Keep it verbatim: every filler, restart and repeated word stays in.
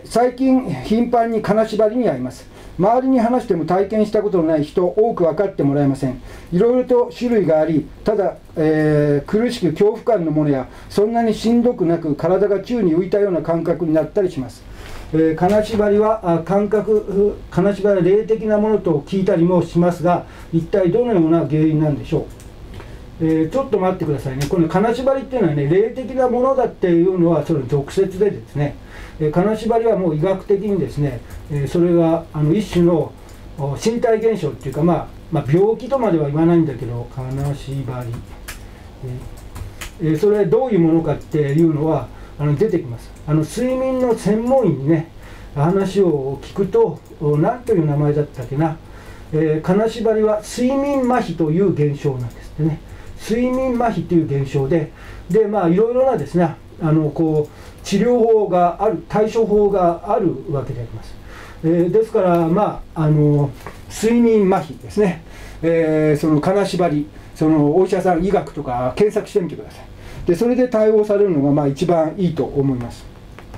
最近頻繁に金縛りに遭います。周りに話しても体験したことのない人、多く分かってもらえません。いろいろと種類があり、ただ、えー、苦しく恐怖感のものや、そんなにしんどくなく体が宙に浮いたような感覚になったりします。えー、金縛りはあ感覚、金縛りは霊的なものと聞いたりもしますが、一体どのような原因なんでしょう。えー、ちょっと待ってくださいね。この金縛りっていうのはね、霊的なものだっていうのはそれ俗説でですね、えー、金縛りはもう医学的にですね、えー、それがあの一種の身体現象っていうか、まあ、まあ病気とまでは言わないんだけど、金縛り、えーえー、それはどういうものかっていうのはあの出てきます。あの睡眠の専門医にね話を聞くと、何という名前だったっけな、えー、金縛りは睡眠麻痺という現象なんですってね。睡眠麻痺という現象で、でまあいろいろなですね、あのこう治療法がある、対処法があるわけであります。えー、ですからまああの睡眠麻痺ですね、えー、その金縛り、そのお医者さん、医学とか検索してみてください。でそれで対応されるのがまあ一番いいと思います。